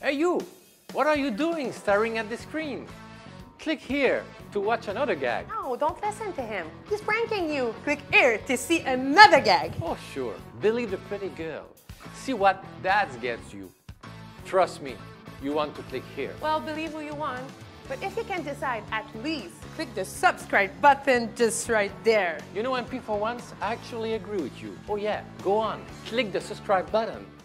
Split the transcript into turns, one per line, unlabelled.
Hey you! What are you doing staring at the screen? Click here to watch another gag.
No, don't listen to him. He's pranking you. Click here to see another gag.
Oh sure, Billy the pretty girl. See what that gets you. Trust me, you want to click here.
Well, believe who you want. But if you can decide, at least click the subscribe button just right there.
You know, MP for once, I actually agree with you. Oh yeah, go on, click the subscribe button.